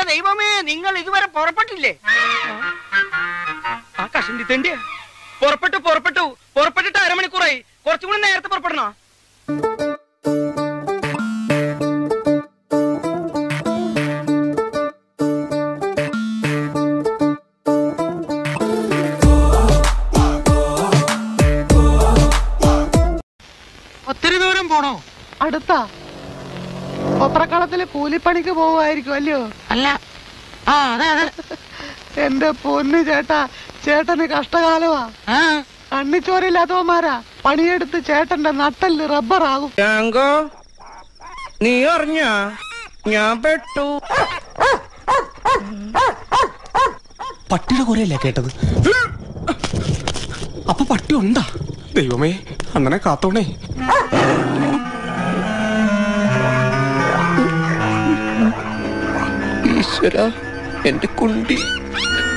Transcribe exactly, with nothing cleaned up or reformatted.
ദൈവമേ, നിങ്ങൾ ഇതുവരെ പുറപ്പെട്ടില്ലേ? ആ കഷണ്ടി തെണ്ടിയ പുറപ്പെട്ടു പുറപ്പെട്ടു പുറപ്പെട്ടിട്ട് അരമണിക്കൂറായി. കുറച്ചും കൂടി നേരത്തെ പുറപ്പെടണോ? ഒത്തിരി ദൂരം പോണോ? അടുത്താ. ഒപ്പറക്കളത്തില് കൂലിപ്പണിക്ക് പോവായിരിക്കും അല്ലയോ? അല്ല, ആ അതെ അതെ. എന്റെ പൊന്നു ചേട്ടാ, ചേട്ടന് കഷ്ടകാലമാ. കണ്ണിച്ചോരില്ലാത്തവന്മാരാ പണിയെടുത്ത് ചേട്ടന്റെ നട്ടല് റബ്ബറാകും. നീ അറിഞ്ഞ ഞാൻ പെട്ടു. പട്ടിയുടെ കുറയല്ലേ കേട്ടത്? അപ്പൊ പട്ടി ഉണ്ടാ? ദൈവമേ, അങ്ങനെ കാത്തോണേ. ഈശ്വര, എന്റെ കുണ്ടി.